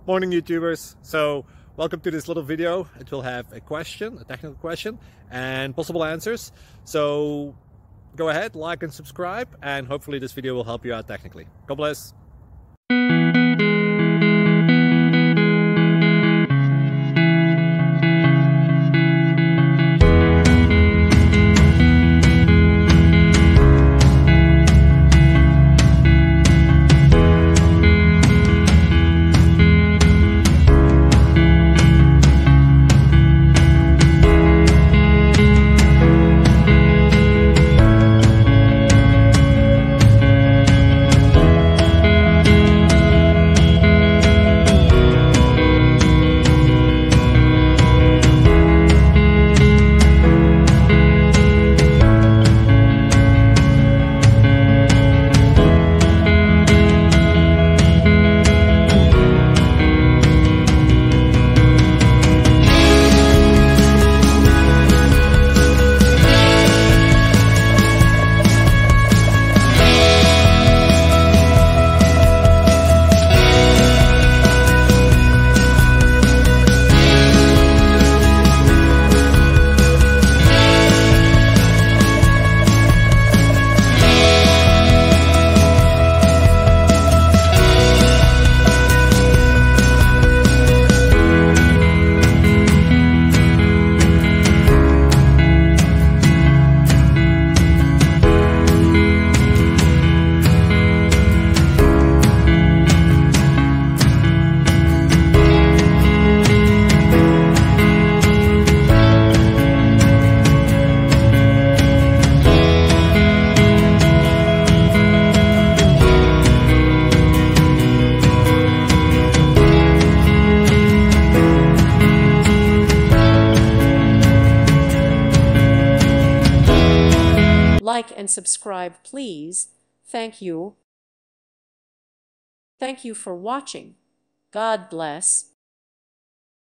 Morning YouTubers. So welcome to this little video. It will have a question, a technical question, and possible answers. So go ahead, like and subscribe, and hopefully this video will help you out technically. God bless. Like and subscribe, please. Thank you. Thank you for watching. God bless.